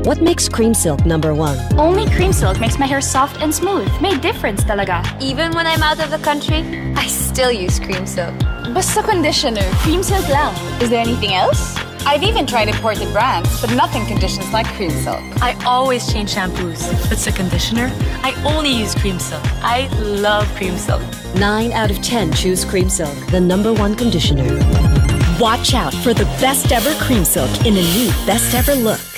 What makes Cream Silk number one? Only Cream Silk makes my hair soft and smooth. May difference talaga. Even when I'm out of the country, I still use Cream Silk. Basta conditioner, Cream Silk lang. Is there anything else? I've even tried imported brands, but nothing conditions like Cream Silk. I always change shampoos, but the conditioner, I only use Cream Silk. I love Cream Silk. 9 out of 10 choose Cream Silk, the number one conditioner. Watch out for the best ever Cream Silk in a new best ever look.